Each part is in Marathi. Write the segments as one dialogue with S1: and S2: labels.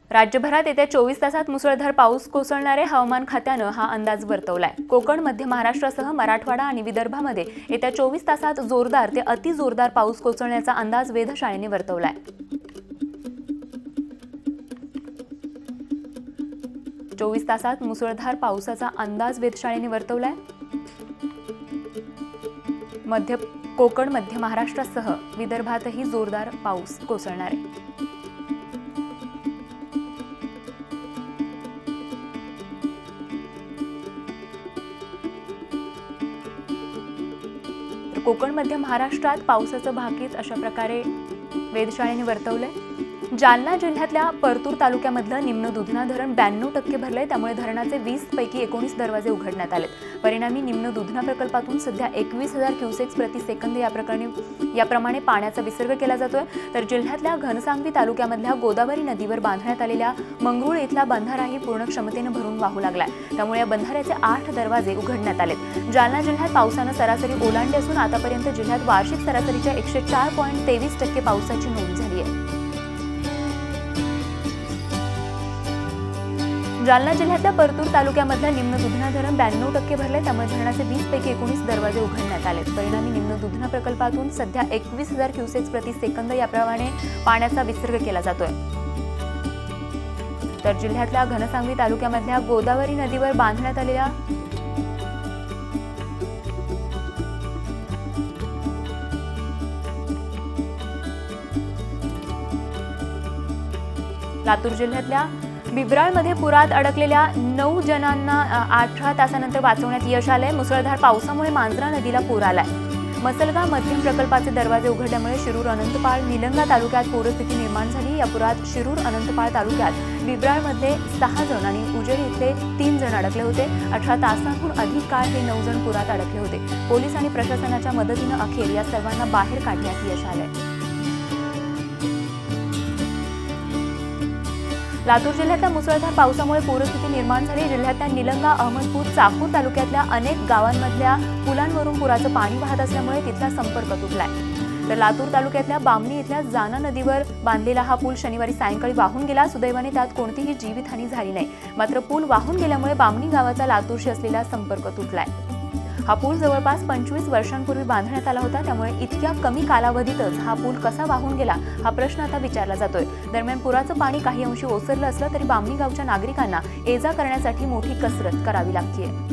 S1: राज्यभरात येत्या 24 तासात मुसळधार पाऊस कोसळणारे हवामान खात्यानं हा अंदाज वर्तवलाय। कोकण, मध्य महाराष्ट्रासह मराठवाडा आणि विदर्भामध्ये येत्या 24 तासात जोरदार ते अतिजोरदार पाऊस कोसळण्याचा अंदाज वेधशाळेने वर्तवलाय। 24 तासात मुसळधार पावसाचा अंदाज वेधशाळेने वर्तवलाय। कोकण, मध्य महाराष्ट्रासह विदर्भातही जोरदार पाऊस कोसळणार आहे। कोकण, मध्य महाराष्ट्रात पावसाचं भाकीत अशा प्रकारे वेधशाळेने वर्तवलंय। जालना जिल्ह्यातल्या परतूर तालुक्यामधलं निम्न दुधना धरण 92% भरलंय, त्यामुळे धरणाचे 20 पैकी 19 दरवाजे उघडण्यात आलेत। परिणामी निम्न दुधना प्रकल्पातून सध्या 21,000 क्युसेक्स प्रति सेकंद याप्रमाणे पाण्याचा विसर्ग केला जातोय। तर जिल्ह्यातल्या घनसांगवी तालुक्यामधल्या गोदावरी नदीवर बांधण्यात आलेल्या मंगरुळ इथला बंधाराही पूर्ण क्षमतेने भरून वाहू लागलाय, त्यामुळे या बंधाऱ्याचे 8 दरवाजे उघडण्यात आलेत। जालना जिल्ह्यात पावसानं सरासरी ओलांडली असून आतापर्यंत जिल्ह्यात वार्षिक सरासरीच्या 104.23% पावसाची नोंद झाली आहे। जालना जिल्ह्यातल्या परतूर तालुक्यामधलं निम्न दुधना धरण 92% भरलंय, त्यामुळे धरणाचे 20 पैकी 19 दरवाजे उघडण्यात आलेत। परिणामी निम्न दुधना प्रकल्पातून सध्या 21,000 क्युसेक्स प्रति सेकंद याप्रमाणे पाण्याचा विसर्ग केला जातोय। तर जिल्ह्यातल्या घनसांगवी तालुक्यामधल्या गोदावरी नदीवर बांधण्यात आलेल्या लातूर जिल्ह्यातल्या बिबराळमध्ये पुरात अडकलेल्या 9 जणांना 18 तासानंतर वाचवण्यात यश आलंय। मुसळधार पावसामुळे मांजरा नदीला पूर आलाय। मसलगाव मध्यम प्रकल्पाचे दरवाजे उघडल्यामुळे शिरूर, अनंतपाळ, निलंगा तालुक्यात पूरस्थिती निर्माण झाली। या पुरात शिरूर, अनंतपाळ तालुक्यात बिबराळमधले 6 जण आणि उजेड इथले 3 जण अडकले होते। 18 तासांहून अधिक काळ हे 9 जण पुरात अडकले होते। पोलीस आणि प्रशासनाच्या मदतीनं अखेर या सर्वांना बाहेर काढण्यात यश आलंय। लातूर जिल्ह्यातल्या मुसळधार पावसामुळे पूरस्थिती निर्माण झाली। जिल्ह्यातल्या निलंगा, अहमदपूर, चाकूर तालुक्यातल्या अनेक गावांमधल्या पुलांवरून पुराचं पाणी वाहत असल्यामुळे तिथला संपर्क तुटलाय। तर लातूर तालुक्यातल्या बामणी इथल्या जाना नदीवर बांधलेला हा पूल शनिवारी सायंकाळी वाहून गेला। सुदैवाने त्यात कोणतीही जीवितहानी झाली नाही, मात्र पूल वाहून गेल्यामुळे बामणी गावाचा लातूरशी असलेला संपर्क तुटलाय। हा पूल जवळपास 25 वर्षांपूर्वी बांधण्यात आला होता, त्यामुळे इतक्या कमी कालावधीतच हा पूल कसा वाहून गेला हा प्रश्न आता विचारला जातोय। दरम्यान पुराचं पाणी काही अंशी ओसरलं असलं तरी बामणी गावच्या नागरिकांना ये-जा करण्यासाठी मोठी कसरत करावी लागतेय।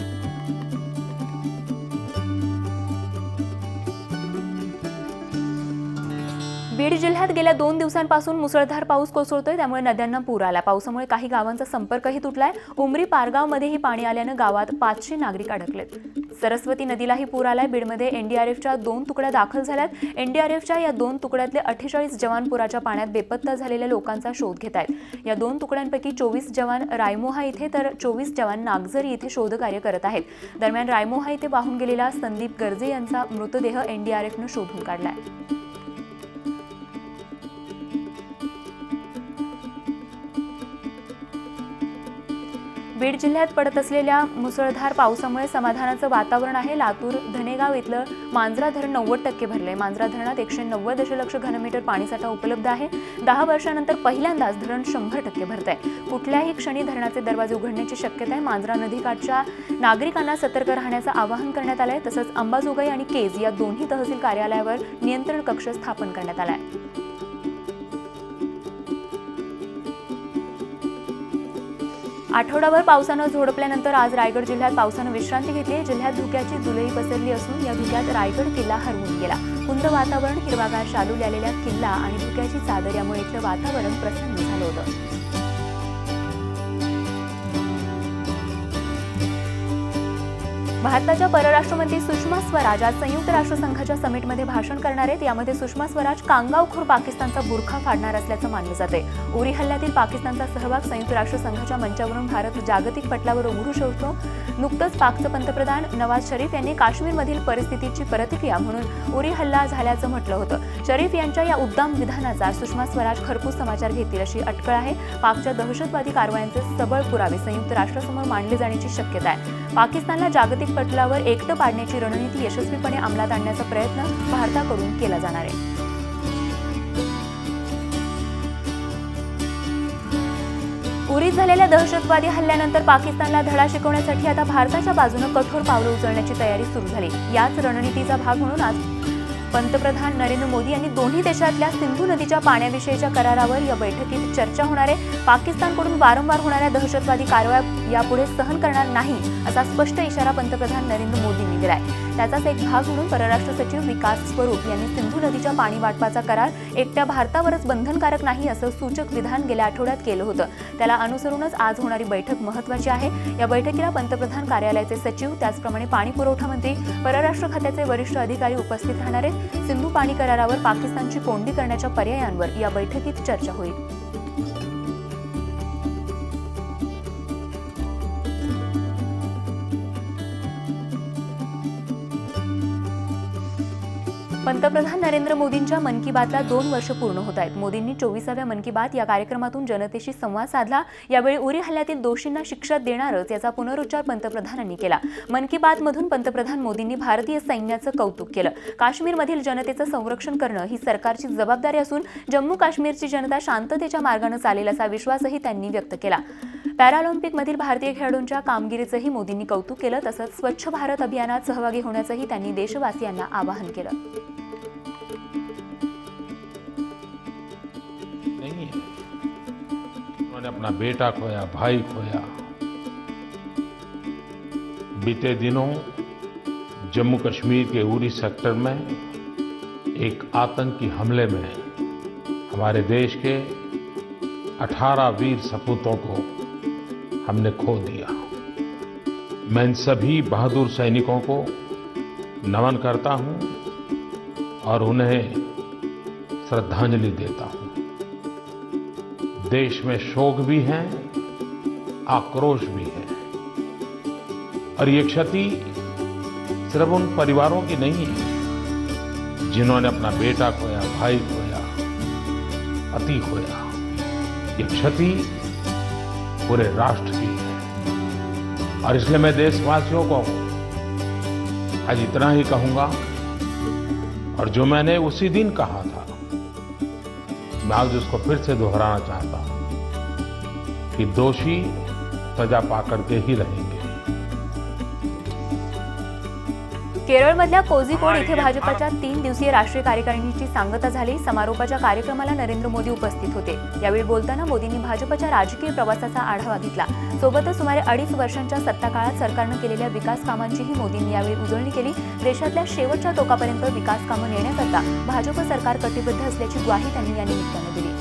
S1: बीड जिल्ह्यात गेल्या 2 दिवसांपासून मुसळधार पाऊस कोसळतोय, त्यामुळे नद्यांना पूर आला। पावसामुळे काही गावांचा संपर्कही तुटलाय। उमरी पारगावमध्येही पाणी आल्यानं गावात 500 नागरिक अडकलेत। सरस्वती नदीलाही पूर आलाय। बीडमध्ये एनडीआरएफच्या 2 तुकड्या दाखल झाल्यात। एनडीआरएफच्या या 2 तुकड्यातले 48 जवान पुराच्या पाण्यात बेपत्ता झालेल्या लोकांचा शोध घेत आहेत। या 2 तुकड्यांपैकी 24 जवान रायमोहा इथे तर 24 जवान नागझरी इथे शोधकार्य करत आहेत। दरम्यान रायमोहा इथे वाहून गेलेला संदीप गर्जे यांचा मृतदेह एनडीआरएफनं शोधून काढलाय। बीड जिल्ह्यात पडत असलेल्या मुसळधार पावसामुळे समाधानाचं वातावरण आहे। लातूर धनेगाव इथलं मांजरा धरण 90% भरलंय। मांजरा धरणात 190 दशलक्ष घनमीटर पाणीसाठा उपलब्ध आहे। 10 वर्षांनंतर पहिल्यांदाच धरण 100% भरतंय। कुठल्याही क्षणी धरणाचे दरवाजे उघडण्याची शक्यता आहे। मांजरा नदीकाठच्या नागरिकांना सतर्क राहण्याचं आवाहन करण्यात आलंय। तसंच अंबाजोगाई आणि केज या दोन्ही तहसील कार्यालयावर नियंत्रण कक्ष स्थापन करण्यात आलाय। आठवडाभर पावसानं झोडपल्यानंतर आज रायगड जिल्ह्यात पावसानं विश्रांती घेतली। जिल्ह्यात धुक्याची धुलई पसरली असून या धुक्यात रायगड किल्ला हरवून गेला। कुंद वातावरण, हिरवागार शालू आलेल्या किल्ला आणि धुक्याची चादर यामुळे इथलं वातावरण प्रसन्न झालं होतं। भारताच्या परराष्ट्रमंत्री सुषमा स्वराज आज संयुक्त राष्ट्रसंघाच्या समिटमध्ये भाषण करणार आहेत। यामध्ये सुषमा स्वराज कांगावखोर पाकिस्तानचा बुरखा फाडणार असल्याचं मानलं जाते। उरी हल्ल्यातील पाकिस्तानचा सहभाग संयुक्त राष्ट्रसंघाच्या मंचावरून भारत जागतिक पटलावर उघडू शकतो। नुकतंच पाकचे पंतप्रधान नवाज शरीफ यांनी काश्मीरमधील परिस्थितीची प्रतिक्रिया म्हणून उरी हल्ला झाल्याचं म्हटलं होतं। शरीफ यांच्या या उद्दाम विधानाचा सुषमा स्वराज खरपूस समाचार घेतील अशी अटकळ आहे। पाकच्या दहशतवादी कारवायांचे सबळ पुरावे संयुक्त राष्ट्रासमोर मांडले जाण्याची शक्यता आहे। पाकिस्तानला जागतिक पटलावर एकटं पाडण्याची रणनीती यशस्वीपणे अंमलात आणण्याचा प्रयत्न भारताकडून केला जाणार आहे। उरीत झालेल्या दहशतवादी हल्ल्यानंतर पाकिस्तानला धडा शिकवण्यासाठी आता भारताच्या बाजूने कठोर पावलं उचलण्याची तयारी सुरू झाली। याच रणनीतीचा भाग म्हणून आज पंतप्रधान नरेंद्र मोदी यांनी दोन्ही देशातल्या सिंधू नदीच्या पाण्याविषयीच्या करारावर या बैठकीत चर्चा होणार आहे। पाकिस्तानकडून वारंवार होणाऱ्या दहशतवादी कारवाया यापुढे सहन करणार नाही असा स्पष्ट इशारा पंतप्रधान नरेंद्र मोदींनी दिलाय। त्याचाच एक भाग म्हणून परराष्ट्र सचिव विकास स्वरूप यांनी सिंधू नदीच्या पाणी वाटपाचा करार एकट्या भारतावरच बंधनकारक नाही असं सूचक विधान गेल्या आठवड्यात केलं होतं। त्याला अनुसरूनच आज होणारी बैठक महत्त्वाची आहे। या बैठकीला पंतप्रधान कार्यालयाचे सचिव, त्याचप्रमाणे पाणी पुरवठा मंत्री, परराष्ट्र खात्याचे वरिष्ठ अधिकारी उपस्थित राहणार आहेत। सिंधू पाणी करारावर पाकिस्तानची कोंडी करण्याच्या पर्यायांवर या बैठकीत चर्चा होईल। पंतप्रधान नरेंद्र मोदींच्या मन की बातला 2 वर्ष पूर्ण होत आहेत। मोदींनी 24व्या मन की बात या कार्यक्रमातून जनतेशी संवाद साधला। यावेळी उरी हल्ल्यातील दोषींना शिक्षा देणारच याचा पुनरुच्चार पंतप्रधानांनी केला। मन की बात मधून पंतप्रधान मोदींनी भारतीय सैन्याचं कौतुक केलं। काश्मीरमधील जनतेचं संरक्षण करणं ही सरकारची जबाबदारी असून जम्मू काश्मीरची जनता शांततेच्या मार्गाने चालेल असा विश्वासही त्यांनी व्यक्त केला। पॅरालिम्पिकमधील भारतीय खेळाडूंच्या कामगिरीचंही मोदींनी कौतुक केलं। तसंच स्वच्छ भारत अभियानात सहभागी होण्याचंही त्यांनी देशवासियांना आवाहन केलं।
S2: उन्होंने अपना बेटा खोया, भाई खोया। बीते दिनों जम्मू कश्मीर के उरी सेक्टर में एक आतंकी हमले में हमारे देश के 18 वीर सपूतों को हमने खो दिया। मैं इन सभी बहादुर सैनिकों को नमन करता हूं और उन्हें श्रद्धांजलि देता हूं। देश में शोक भी है, आक्रोश भी है और ये क्षति सिर्फ उन परिवारों की नहीं है जिन्होंने अपना बेटा खोया, भाई खोया, पति खोया। ये क्षति पूरे राष्ट्र की है और इसलिए मैं देशवासियों को आज इतना ही कहूंगा और जो मैंने उसी दिन कहा था मैं आज उसको फिर से दोहराना चाहता हूं कि दोषी सजा पाकर के ही रहेंगे।
S1: केरळमधल्या कोझिकोड इथे भाजपच्या 3 दिवसीय राष्ट्रीय कार्यकारिणीची सांगता झाली। समारोपाच्या कार्यक्रमाला नरेंद्र मोदी उपस्थित होते। यावेळी बोलताना मोदींनी भाजपच्या राजकीय प्रवासाचा आढावा घेतला। सोबतच सुमारे 2.5 वर्षांच्या सत्ताकाळात सरकारने केलेल्या विकास कामांचीही मोदींनी यावेळी उजळणी केली। देशातल्या शेवटच्या टोकापर्यंत विकास कामं नेण्याकरता भाजप सरकार कटिबद्ध असल्याची ग्वाही त्यांनी या निमित्तानं दिली।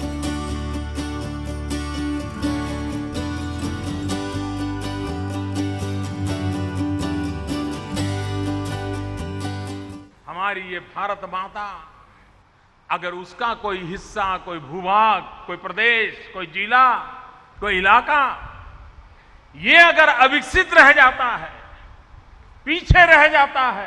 S2: हमारी ये भारत माता अगर उसका कोई हिस्सा, कोई भूभाग, कोई प्रदेश, कोई जिला, कोई इलाका ये अगर अविकसित रह जाता है, पीछे रह जाता है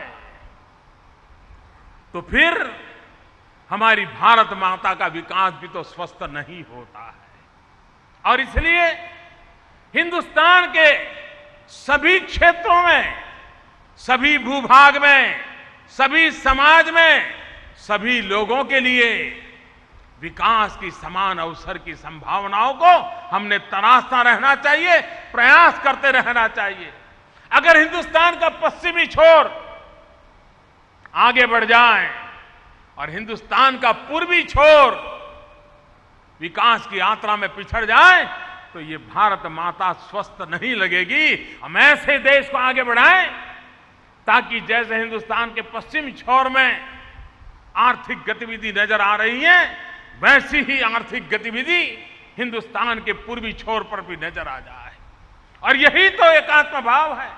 S2: तो फिर हमारी भारत माता का विकास भी तो स्वस्थ नहीं होता है। और इसलिए हिंदुस्तान के सभी क्षेत्रों में, सभी भूभाग में, सभी समाज में, सभी लोगों के लिए विकास की समान अवसर की संभावनाओं को हमने तराशता रहना चाहिए, प्रयास करते रहना चाहिए। अगर हिंदुस्तान का पश्चिमी छोर आगे बढ़ जाए और हिंदुस्तान का पूर्वी छोर विकास की यात्रा में पिछड़ जाए तो ये भारत माता स्वस्थ नहीं लगेगी। हम ऐसे देश को आगे बढ़ाएं ताकि जैसे हिंदुस्तान के पश्चिमी छोर में आर्थिक गतिविधि नजर आ रही है वैसी ही आर्थिक गतिविधि हिंदुस्तान के पूर्वी छोर पर भी नजर आ जाए और यही तो एकात्म भाव है।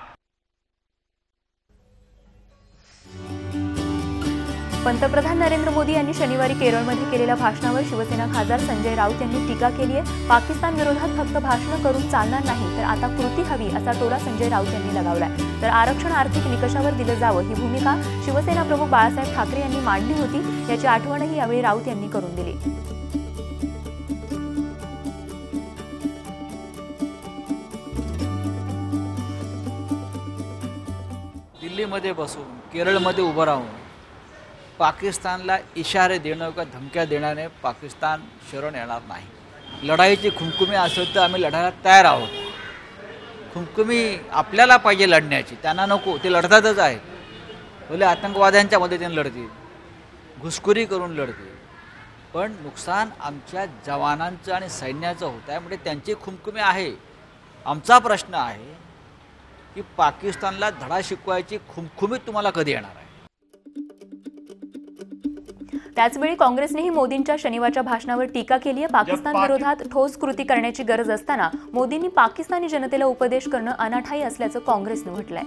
S1: पंतप्रधान नरेंद्र मोदी यांनी शनिवारी केरळमध्ये केलेल्या भाषणावर शिवसेना खासदार संजय राऊत यांनी टीका केली आहे। पाकिस्तान विरोधात फक्त भाषण करून चालणार नाही तर आता कृती हवी असा टोला संजय राऊत यांनी लगावलाय। तर आरक्षण आर्थिक निकषावर दिलं जावं ही भूमिका शिवसेना प्रमुख बाळासाहेब ठाकरे यांनी मांडली होती, याची आठवणही यावेळी राऊत यांनी करून दिली।
S3: दिल्लीमध्ये बसून केरळमध्ये उभं राहून पाकिस्तानला इशारे देणं किंवा धमक्या देण्याने पाकिस्तान शरण येणार नाही। लढाईची खुमखुमी असेल तर आम्ही लढायला तयार आहोत. खुमखुमी आपल्याला पाहिजे लढण्याची, त्यांना नको. ते लढतातच आहेत. भले आतंकवाद्यांच्या मदतीने लढतील, घुसखोरी करून लढतील, पण नुकसान आमच्या जवानांचं आणि सैन्याचं होत आहे. म्हणजे त्यांची खुमखुमी आहे. आमचा प्रश्न आहे की पाकिस्तानला धडा शिकवायची खुमखुमी तुम्हाला कधी येणार आहे.
S1: त्याचवेळी काँग्रेसनेही मोदींच्या शनिवारच्या भाषणावर टीका केली आहे. पाकिस्तान विरोधात ठोस कृती करण्याची गरज असताना मोदींनी पाकिस्तानी जनतेला उपदेश करणं अनाठायी असल्याचं काँग्रेसनं म्हटलंय.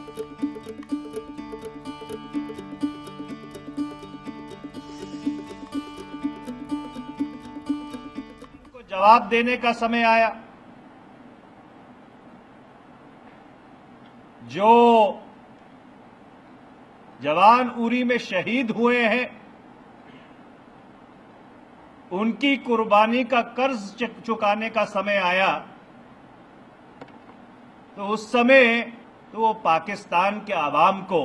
S4: जवाब देने का समय आया. जो जवान उरी में शहीद हुए हैं, उनकी कुर्बानी का कर्ज चुकाने का समय आया, तो उस समय तो वो पाकिस्तान के आवाम को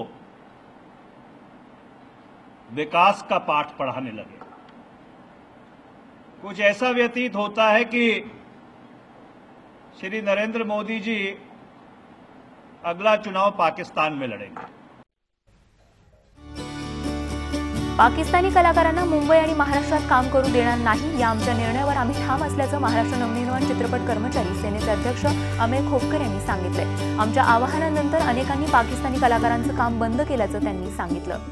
S4: विकास का पाठ पढ़ाने लगे. कुछ ऐसा व्यतीत होता है कि श्री नरेंद्र मोदी जी अगला चुनाव पाकिस्तान में लड़ेंगे.
S1: पाकिस्तानी कलाकारांना मुंबई आणि महाराष्ट्रात काम करू देणार नाही या आमच्या निर्णयावर आम्ही ठाम असल्याचं महाराष्ट्र नवनिर्माण चित्रपट कर्मचारी सेनेचे अध्यक्ष अमेय खोपकर यांनी सांगितलंय. आमच्या आवाहनानंतर अनेकांनी पाकिस्तानी कलाकारांचं काम बंद केल्याचं त्यांनी सांगितलं.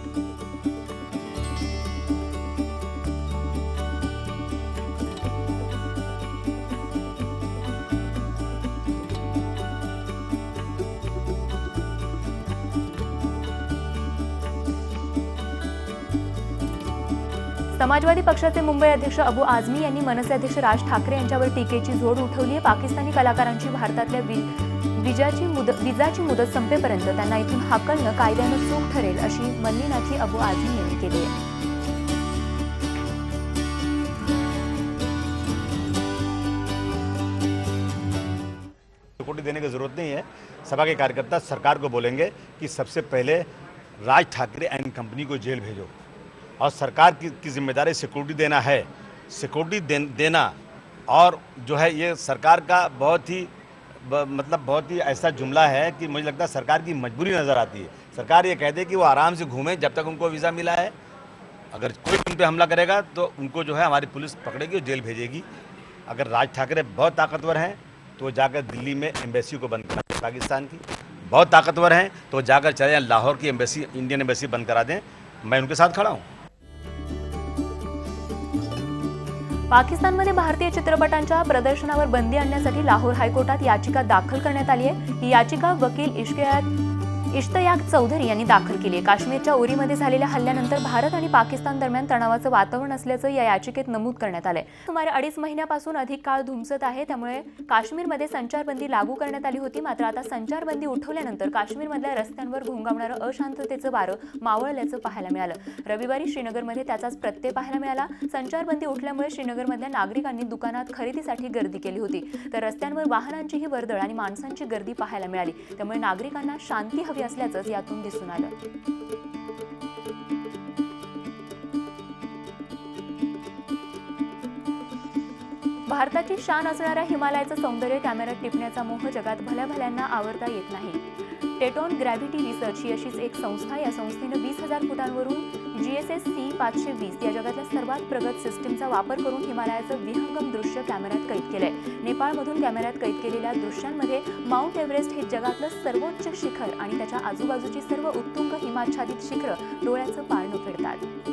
S1: समाजवादी पक्षाचे मुंबई अध्यक्ष अबू आझमी यांनी मनसे अध्यक्ष राज ठाकरे यांच्यावर टीकेची झोड उठवली आहे. पाकिस्तानी कलाकारांची भारतातल्या विजाची मुदत संपेपर्यंत त्यांना इथून हाकलणं कायद्यानं चूक ठरेल अशी मल्लीनाथी अबू आझमी यांनी केली आहे.
S5: सिक्योरिटी देने की जरूरत नहीं है. सभा के कार्यकर्ता सरकार को बोलेंगे कि सबसे पहले राज ठाकरे एंड कंपनी को जेल भेजो, और सरकार की जिम्मेदारी सिक्योरिटी देना है. सिक्योरिटी देना और जो है ये सरकार का बहुत ही ऐसा जुमला है कि मुझे लगता है सरकार की मजबूरी नज़र आती है. सरकार ये कहते कि वो आराम से घूमें जब तक उनको वीज़ा मिला है. अगर कोई उन पर हमला करेगा तो उनको जो है हमारी पुलिस पकड़ेगी और जेल भेजेगी. अगर राज ठाकरे बहुत ताकतवर हैं तो जाकर दिल्ली में एम्बेसी को बंद करा दें पाकिस्तान की. बहुत ताकतवर हैं तो जाकर चले जाएं लाहौर की एम्बेसी, इंडियन एम्बेसी बंद करा दें. मैं उनके साथ खड़ा हूँ.
S1: पाकिस्तानमध्ये भारतीय चित्रपटांच्या प्रदर्शनावर बंदी आणण्यासाठी लाहोर हायकोर्टात याचिका दाखल करण्यात आली आहे. ही याचिका वकील इश्तयाक चौधरी यांनी दाखल केली आहे. काश्मीरच्या उरीमध्ये झालेल्या हल्ल्यानंतर भारत आणि पाकिस्तान दरम्यान तणावाचं वातावरण असल्याचं या याचिकेत नमूद करण्यात आलंय. सुमारे 2.5 महिन्यापासून अधिक काळ धुमसत आहे. त्यामुळे काश्मीरमध्ये संचारबंदी लागू करण्यात आली होती. मात्र आता संचारबंदी उठवल्यानंतर काश्मीरमधल्या रस्त्यांवर घोंगावणारं अशांततेचं वारं मावळल्याचं पाहायला मिळालं. रविवारी श्रीनगरमध्ये त्याचाच प्रत्यय पाहायला मिळाला. संचारबंदी उठल्यामुळे श्रीनगरमधल्या नागरिकांनी दुकानात खरेदीसाठी गर्दी केली होती, तर रस्त्यांवर वाहनांचीही वर्दळ आणि माणसांची गर्दी पाहायला मिळाली. त्यामुळे नागरिकांना शांती हवी असल्याचं यातून दिसून आलं. भारताची शान असणाऱ्या हिमालयाचं सौंदर्य कॅमेऱ्यात टिपण्याचा मोह जगात भल्याभल्यांना आवरता येत नाही. टेटॉन ग्रॅव्हिटी रिसर्च ही अशीच एक संस्था. या संस्थेनं 20,000 फुटांवरून GSSC 520 या जगातल्या सर्वात प्रगत सिस्टीमचा वापर करून हिमालयाचं विहंगम दृश्य कॅमेऱ्यात कैद केलंय. नेपाळमधून कॅमेऱ्यात कैद केलेल्या दृश्यांमध्ये माउंट एव्हरेस्ट हे जगातलं सर्वोच्च शिखर आणि त्याच्या आजूबाजूची सर्व उत्तुंग हिमाच्छादित शिखरं डोळ्याचं पारणं फिरतात.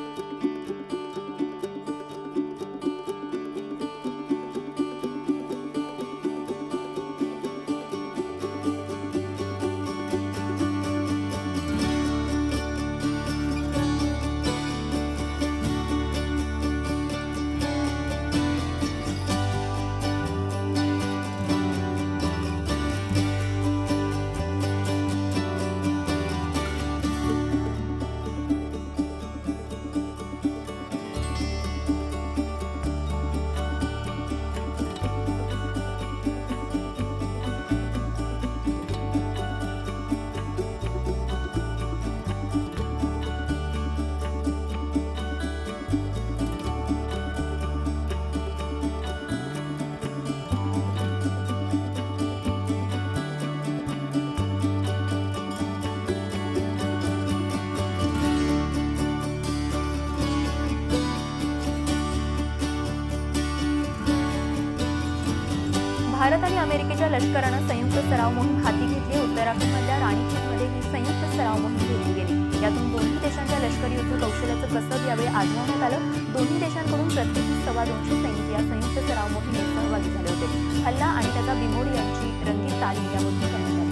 S1: भारत आणि अमेरिकेच्या लष्करानं संयुक्त सराव मोहीम हाती घेतली. उत्तराखंडमधल्या राणीखेतमध्ये ही संयुक्त सराव मोहीम घेतली गेली. यातून दोन्ही देशांच्या लष्करी युद्ध कौशल्याचं कसब यावेळी आजमावण्यात आलं. दोन्ही देशांकडून प्रत्येकी 250 सैनिक या संयुक्त सराव मोहिमेत सहभागी झाले होते. हल्ला आणि त्याचा बिमोड यांची रंगीत तालीम यामध्ये करण्यात आली.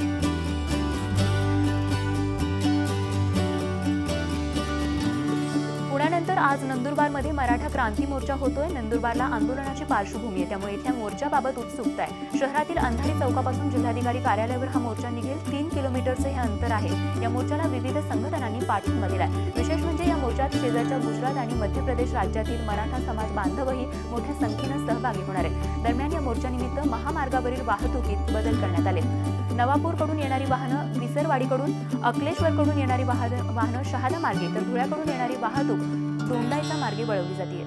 S1: पुण्यानंतर आज नंदुरबारमध्ये मराठा क्रांती मोर्चा होतोय. नंदुरबारला आंदोलनाची पार्श्वभूमी आहे, त्यामुळे इथल्या मोर्चाबाबत उत्सुकता आहे. शहरातील अंधारी चौकापासून जिल्हाधिकारी कार्यालयावर हा मोर्चा निघेल. 3 किलोमीटरचे हे अंतर आहे. या मोर्चाला विविध संघटनांनी पाठिंबा दिलाय. विशेष म्हणजे या मोर्चात शेजारच्या गुजरात आणि मध्य प्रदेश राज्यातील मराठा समाज बांधवही मोठ्या संख्येनं सहभागी होणार आहेत. दरम्यान या मोर्चानिमित्त महामार्गावरील वाहतुकीत बदल करण्यात आले. नवापूरकडून येणारी वाहनं विसरवाडीकडून, अकलेश्वरकडून येणारी वाहनं शहादा मार्गे तर धुळ्याकडून येणारी वाहतूक दोंडाईचा मार्गे वळवली जाते.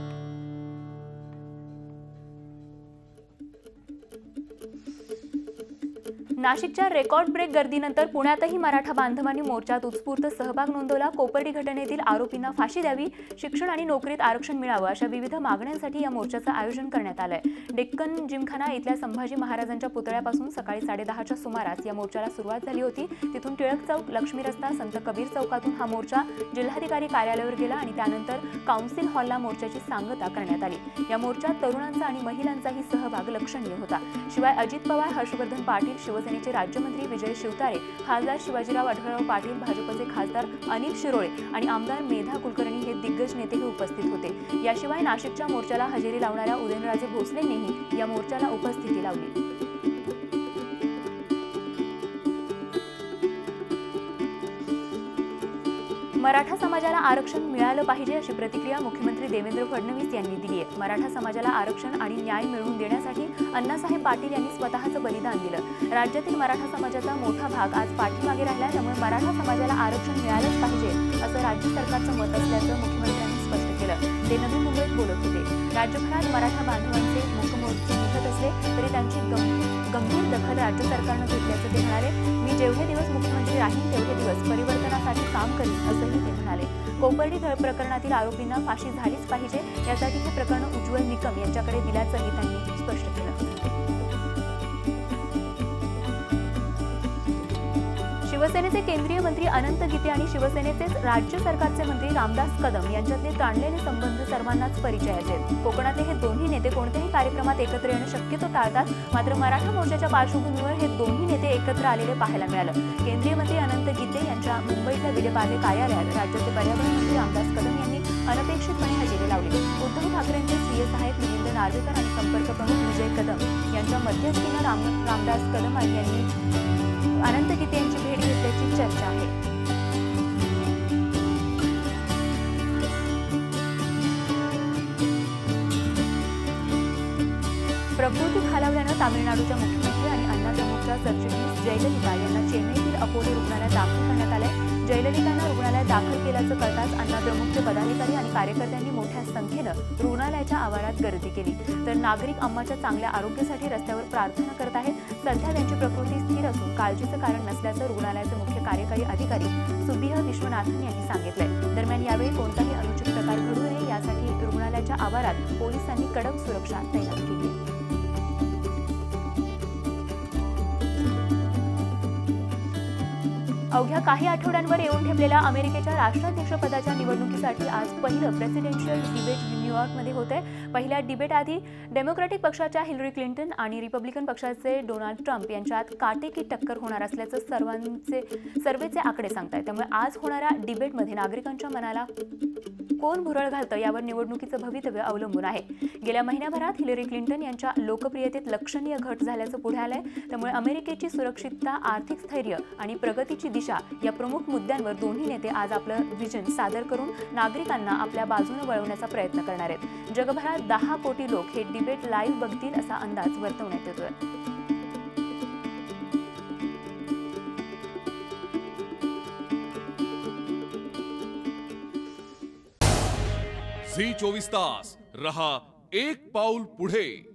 S1: नाशिकच्या रेकॉर्ड ब्रेक गर्दीनंतर पुण्यातही मराठा बांधवांनी मोर्चात उत्स्फूर्त सहभाग नोंदवला. कोपर्डी घटनेतील आरोपींना फाशी द्यावी, शिक्षण आणि नोकरीत आरक्षण मिळावं अशा विविध मागण्यांसाठी या मोर्चाचं आयोजन करण्यात आलंय. डेक्कन जिमखाना इथल्या संभाजी महाराजांच्या पुतळ्यापासून सकाळी 10:30च्या सुमारास या मोर्चाला सुरुवात झाली होती. तिथून टिळक चौक, लक्ष्मी रस्ता, संत कबीर चौकातून हा मोर्चा जिल्हाधिकारी कार्यालयावर गेला आणि त्यानंतर काउन्सिल हॉलला मोर्चाची सांगता करण्यात आली. या मोर्चात तरुणांचा आणि महिलांचाही सहभाग लक्षणीय होता. शिवाय अजित पवार, हर्षवर्धन पाटील, शिवसेनेचे राज्यमंत्री विजय शिवतारे, खासदार शिवाजीराव आढळराव पाटील, भाजपचे खासदार अनिल शिरोळे आणि आमदार मेधा कुलकर्णी हे दिग्गज नेतेही उपस्थित होते. याशिवाय नाशिकच्या मोर्चाला हजेरी लावणाऱ्या उदयनराजे भोसलेंनीही या मोर्चाला उपस्थिती लावली. मराठा समाजाला आरक्षण मिळालं पाहिजे अशी प्रतिक्रिया मुख्यमंत्री देवेंद्र फडणवीस यांनी दिली आहे. मराठा समाजाला आरक्षण आणि न्याय मिळवून देण्यासाठी अण्णासाहेब पाटील यांनी स्वतःचं बलिदान दिलं. राज्यातील मराठा समाजाचा मोठा भाग आज पाठीमागे राहिला, त्यामुळे मराठा समाजाला आरक्षण मिळालंच पाहिजे असं राज्य सरकारचं मत असल्याचं मुख्यमंत्र्यांनी स्पष्ट केलं. ते नवी मुंबईत बोलत होते. राज्यभरात मराठा बांधवांचे मूकमोर्चे निघत असले तरी त्यांची गंभीर दखल राज्य सरकारनं घेतल्याचं ते म्हणाले. मी जेवढे दिवस मुख्यमंत्री राहीन तेवढे दिवस परिवर्तनासाठी काम करीन असंही ते म्हणाले. कोपर्डी प्रकरणातील आरोपींना फाशी झालीच पाहिजे, यासाठी हे प्रकरण उज्ज्वल निकम यांच्याकडे दिल्याचंही त्यांनी स्पष्ट केलं. शिवसेनेचे केंद्रीय मंत्री अनंत गीते आणि शिवसेनेचेच राज्य सरकारचे मंत्री रामदास कदम यांच्यातले ताणलेले संबंध सर्वांनाच परिचयाचे आहेत. कोकणातले हे दोन्ही नेते कोणत्याही कार्यक्रमात एकत्र येणं शक्यतो टाळतात. मात्र मराठा मोर्चाच्या पार्श्वभूमीवर हे दोन्ही नेते एकत्र आलेले पाहायला मिळालं. केंद्रीय मंत्री अनंत गीते यांच्या मुंबईतल्या विलेपार्ले कार्यालयात राज्याचे पर्यावरण मंत्री रामदास कदम यांनी अनपेक्षितपणे हजेरी लावली. उद्धव ठाकरेंचे सीए साहेब मिलिंद नार्वेकर आणि संपर्क प्रमुख विजय कदम यांच्या मध्यस्थीनं रामदास कदम यांनी अनंत गीते यांची भेट घेतल्याची चर्चा आहे. प्रकृती खालावल्यानं तामिळनाडूच्या मुख्यमंत्री आणि अण्णा द्रमुकच्या सरचिटणीस जयललिता यांना चेन्नईतील अपोलो रुग्णालयात दाखल करण्यात आलंय. जयललितांना रुग्णालयात दाखल केल्याचं कळताच अण्णा द्रमुकचे पदाधिकारी आणि कार्यकर्त्यांनी मोठ्या संख्येनं रुग्णालयाच्या आवारात गर्दी केली. तर नागरिक अम्माच्या चांगल्या आरोग्यासाठी रस्त्यावर प्रार्थना करत आहेत. सध्या त्यांची प्रकृती स्थिर असून काळजीचं कारण नसल्याचं रुग्णालयाचे मुख्य कार्यकारी अधिकारी सुबिह विश्वनाथन यांनी सांगितलंय. दरम्यान यावेळी कोणताही अनुचित प्रकार घडू नये यासाठी रुग्णालयाच्या आवारात पोलिसांनी कडक सुरक्षा तैनात केली आहे. अवघ्या काही आठवड्यांवर येऊन ठेपलेल्या अमेरिकेच्या राष्ट्राध्यक्षपदाच्या निवडणुकीसाठी आज पहिलं प्रेसिडेन्शियल डिबेट न्यूयॉर्कमध्ये होते. पहिल्या डिबेटआधी डेमोक्रॅटिक पक्षाच्या हिलरी क्लिंटन आणि रिपब्लिकन पक्षाचे डोनाल्ड ट्रम्प यांच्यात काटेकी टक्कर होणार असल्याचं सर्वेचे आकडे सांगतायत. त्यामुळे आज होणाऱ्या डिबेटमध्ये नागरिकांच्या मनाला कोण भुरळ घालतं यावर निवडणुकीचं भवितव्य अवलंबून आहे. गेल्या महिन्याभरात हिलरी क्लिंटन यांच्या लोकप्रियतेत लक्षणीय घट झाल्याचं पुढे आलंय. त्यामुळे अमेरिकेची सुरक्षितता, आर्थिक स्थैर्य आणि प्रगतीची दिशा या प्रमुख मुद्द्यांवर दोन्ही नेते आज आपलं व्हिजन सादर करून नागरिकांना आपल्या बाजूने वळवण्याचा प्रयत्न करणार आहेत. जगभरात 10 कोटी लोक हे डिबेट लाईव्ह बघतील असा अंदाज वर्तवण्यात येतोय.
S6: झी 24 तास रहा एक पाऊल पुढे.